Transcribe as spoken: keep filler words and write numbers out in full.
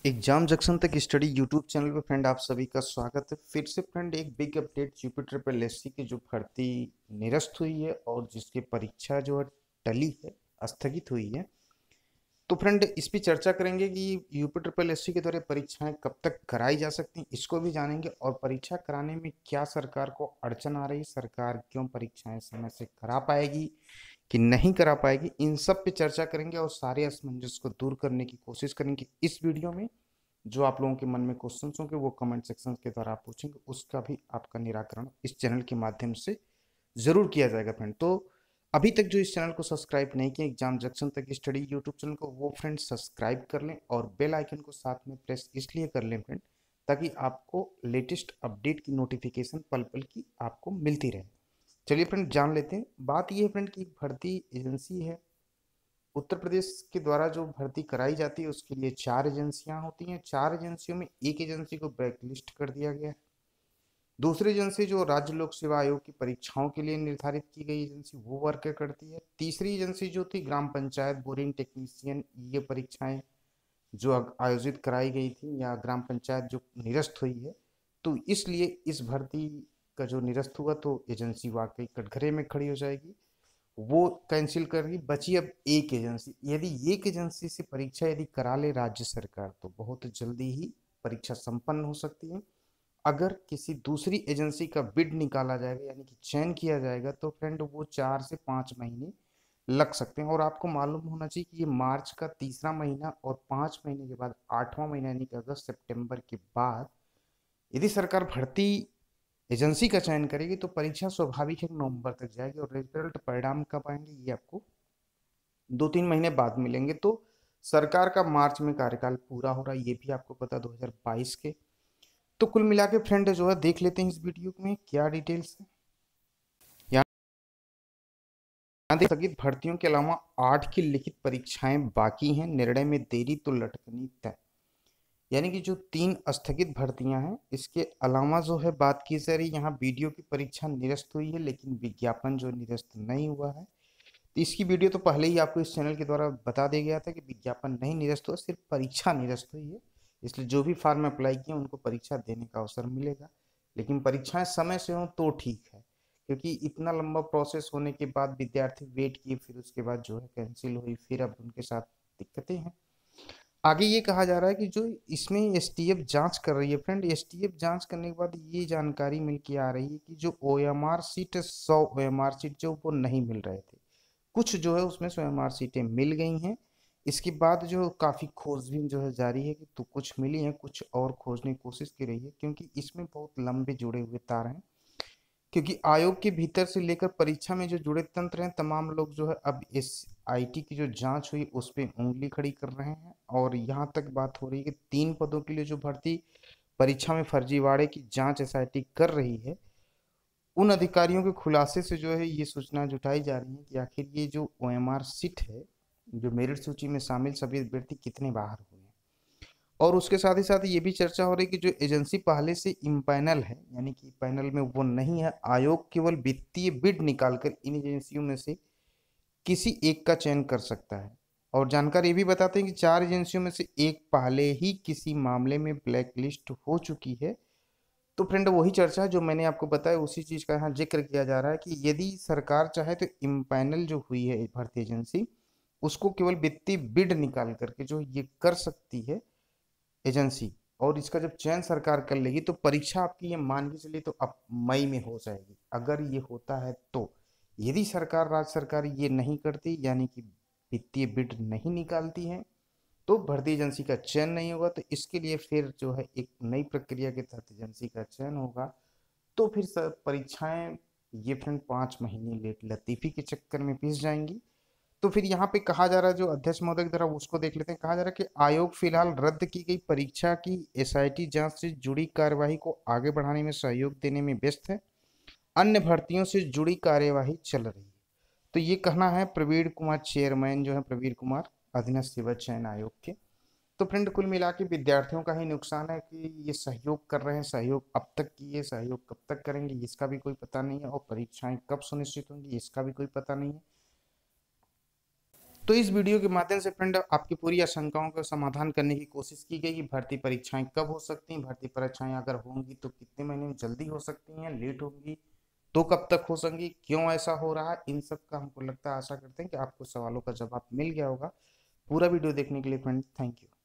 Exam junction तक study YouTube channel पे friend आप सभी का स्वागत है। फिर से फ्रेंड एक big update UP triple SC की जो भर्ती निरस्त हुई है और जिसकी परीक्षा जो है टली है, स्थगित हुई है। तो फ्रेंड इस पे चर्चा करेंगे कि यूपी ट्रिपल एससी के द्वारा परीक्षाएं कब तक कराई जा सकती हैं, इसको भी जानेंगे। और परीक्षा कराने में क्या सरकार को अड़चन आ रही है, सरकार क्यों परीक्षाएं समय से करा पाएगी कि नहीं करा पाएगी, इन सब पे चर्चा करेंगे और सारे असमंजस को दूर करने की कोशिश करेंगे इस वीडियो में। जो आप लोगों के मन में क्वेश्चन होंगे वो कमेंट सेक्शन के द्वारा आप पूछेंगे, उसका भी आपका निराकरण इस चैनल के माध्यम से जरूर किया जाएगा फ्रेंड। तो अभी तक जो इस चैनल को सब्सक्राइब नहीं किया एग्जाम जंक्शन तक स्टडी यूट्यूब चैनल को, वो फ्रेंड सब्सक्राइब कर लें और बेल आइकन को साथ में प्रेस इसलिए कर लें फ्रेंड ताकि आपको लेटेस्ट अपडेट की नोटिफिकेशन पल पल की आपको मिलती रहे। चलिए फ्रेंड जान लेते हैं। बात यह है फ्रेंड की भर्ती एजेंसी है उत्तर प्रदेश के द्वारा जो भर्ती कराई जाती है उसके लिए चार एजेंसियां होती हैं। चार एजेंसियों में एक एजेंसी को ब्लैक लिस्ट कर दिया गया है। दूसरी एजेंसी जो राज्य लोक सेवा आयोग की परीक्षाओं के लिए निर्धारित की गई एजेंसी वो वर्क करती है। तीसरी एजेंसी जो थी ग्राम पंचायत बोरिंग टेक्नीशियन, ये परीक्षाएं जो आयोजित कराई गई थी या ग्राम पंचायत जो निरस्त हुई है, तो इसलिए इस भर्ती का जो निरस्त हुआ तो एजेंसी वाकई कटघरे में खड़ी हो जाएगी, वो कैंसिल कर रही। बची अब एक एजेंसी। यदि एक एजेंसी से परीक्षा यदि करा ले राज्य सरकार तो बहुत जल्दी ही परीक्षा संपन्न हो सकती है। अगर किसी दूसरी एजेंसी का बिड निकाला जाएगा यानी कि चयन किया जाएगा तो फ्रेंड वो चार से पाँच महीने लग सकते हैं। और आपको मालूम होना चाहिए कि ये मार्च का तीसरा महीना और पाँच महीने के बाद आठवां महीना यानी कि अगस्त सितंबर के बाद यदि सरकार भर्ती एजेंसी का चयन करेगी तो परीक्षा स्वाभाविक है नवंबर तक जाएगी और रिजल्ट परिणाम कब आएंगे ये आपको दो तीन महीने बाद मिलेंगे। तो सरकार का मार्च में कार्यकाल पूरा हो रहा है, ये भी आपको पता दो हज़ार बाईस के। तो कुल मिला के फ्रेंड जो है देख लेते हैं इस वीडियो में क्या डिटेल्स है। यहाँ देख स्थगित भर्तियों के अलावा आठ की लिखित परीक्षाएं बाकी हैं, निर्णय में देरी तो लटकनी तय। यानी कि जो तीन स्थगित भर्तियां हैं इसके अलावा जो है बात की जा रही, यहाँ वीडियो की परीक्षा निरस्त हुई है लेकिन विज्ञापन जो निरस्त नहीं हुआ है। तो इसकी वीडियो तो पहले ही आपको इस चैनल के द्वारा बता दिया गया था कि विज्ञापन नहीं निरस्त हुआ, सिर्फ परीक्षा निरस्त हुई है। इसलिए जो भी फॉर्म अप्लाई किए उनको परीक्षा देने का अवसर मिलेगा, लेकिन परीक्षाएं समय से हों तो ठीक है, क्योंकि इतना लंबा प्रोसेस होने के बाद विद्यार्थी वेट किए, फिर उसके बाद जो है कैंसिल हुई, फिर अब उनके साथ दिक्कतें हैं। आगे ये कहा जा रहा है कि जो इसमें एसटीएफ जांच कर रही है फ्रेंड, एसटीएफ जांच करने के बाद ये जानकारी मिल के आ रही है कि जो ओएमआर सीट, सौ ओएमआर सीट जो वो नहीं मिल रहे थे, कुछ जो है उसमें से ओएमआर सीटें मिल गई हैं। इसके बाद जो काफ़ी खोजबीन जो है जारी है कि तो कुछ मिली हैं, कुछ और खोजने की कोशिश की रही है, क्योंकि इसमें बहुत लंबे जुड़े हुए तार हैं। क्योंकि आयोग के भीतर से लेकर परीक्षा में जो जुड़े तंत्र हैं तमाम लोग जो है अब इस आईटी की जो जांच हुई उस पर उंगली खड़ी कर रहे हैं। और यहाँ तक बात हो रही है कि तीन पदों के लिए जो भर्ती परीक्षा में फर्जीवाड़े की जांच एसआईटी कर रही है, उन अधिकारियों के खुलासे से जो है ये सूचना जुटाई जा रही है कि आखिर ये जो ओएमआर सीट है, जो मेरिट सूची में शामिल सभी अभ्यर्थी कितने बाहर हुए हैं। और उसके साथ ही साथ ये भी चर्चा हो रही है कि जो एजेंसी पहले से इम्पैनल है यानी कि पैनल में वो नहीं है, आयोग केवल वित्तीय बिड निकालकर इन एजेंसियों में से किसी एक का चयन कर सकता है। और जानकार ये भी बताते हैं कि चार एजेंसियों में से एक पहले ही किसी मामले में ब्लैक लिस्ट हो चुकी है। तो फ्रेंड वही चर्चा है जो मैंने आपको बताया, उसी चीज का यहाँ जिक्र किया जा रहा है कि यदि सरकार चाहे तो इम्पैनल जो हुई है भर्ती एजेंसी उसको केवल वित्तीय बिड निकाल करके जो ये कर सकती है एजेंसी, और इसका जब चयन सरकार कर लेगी तो परीक्षा आपकी ये मान के चलिए तो अब मई में हो जाएगी अगर ये होता है तो। यदि सरकार राज्य सरकार ये नहीं करती यानी कि वित्तीय बिड नहीं निकालती है तो भर्ती एजेंसी का चयन नहीं होगा, तो इसके लिए फिर जो है एक नई प्रक्रिया के तहत एजेंसी का चयन होगा। तो फिर सर परीक्षाएं ये फ्रेंड पाँच महीने लेट लतीफी के चक्कर में पिस जाएंगी। तो फिर यहाँ पे कहा जा रहा है, जो अध्यक्ष महोदय की तरफ उसको देख लेते हैं, कहा जा रहा है कि आयोग फिलहाल रद्द की गई परीक्षा की एसआईटी जांच से जुड़ी कार्यवाही को आगे बढ़ाने में सहयोग देने में व्यस्त है, अन्य भर्तियों से जुड़ी कार्यवाही चल रही है। तो ये कहना है प्रवीण कुमार, चेयरमैन जो है प्रवीण कुमार, अधीनस्थ सेवा चयन आयोग के। तो फ्रेंड कुल मिला के विद्यार्थियों का ही नुकसान है कि ये सहयोग कर रहे हैं, सहयोग अब तक किए, सहयोग कब तक करेंगे इसका भी कोई पता नहीं है, और परीक्षाएं कब सुनिश्चित होंगी इसका भी कोई पता नहीं है। तो इस वीडियो के माध्यम से फ्रेंड आपकी पूरी आशंकाओं का समाधान करने की कोशिश की गई कि भर्ती परीक्षाएं कब हो सकती हैं, भर्ती परीक्षाएं अगर होंगी तो कितने महीने में जल्दी हो सकती हैं, लेट होंगी तो कब तक हो सकेंगी, क्यों ऐसा हो रहा है, इन सब का हमको लगता है, आशा करते हैं कि आपको सवालों का जवाब मिल गया होगा। पूरा वीडियो देखने के लिए फ्रेंड थैंक यू।